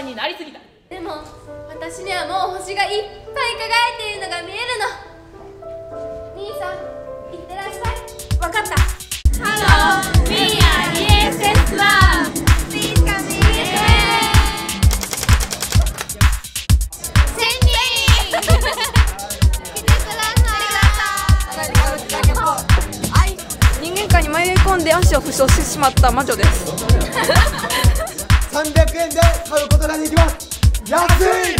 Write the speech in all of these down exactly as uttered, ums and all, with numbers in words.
ンになりすぎた。 でも私にはもう星がいっぱい輝いているのが見えるの。兄さんいってらっしゃい。分かった。ハロー、We are イーエスエス Love。 Please come in。 せんにん来てください。 人間界に迷い込んで足を負傷してしまった魔女です。 さんびゃくえんで買うことができます。安い。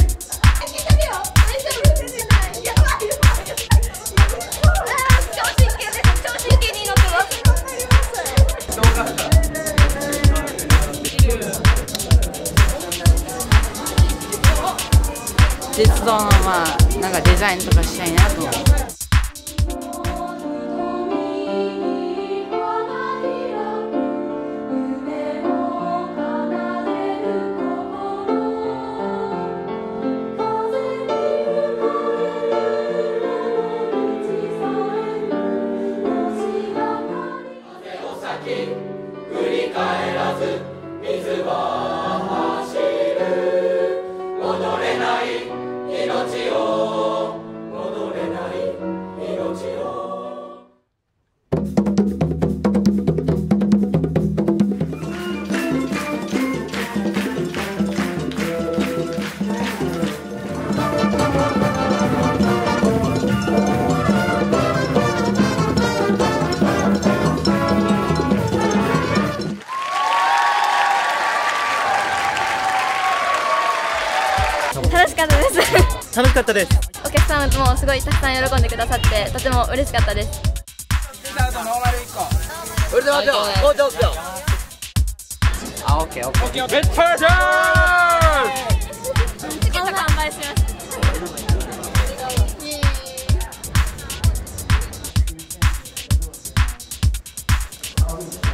鉄道のまあなんかデザインとかしたいなと思う。 振り返らず水は走る。戻れない命を、戻れない命を。 楽しかったです楽しかったです。 お客さんもすごいたくさん喜んでくださってとても嬉しかったです。 それではじゃあもうちょっと。あ、オッケーオッケー。レッツパーティー。 チケット完売しました。イエーイ。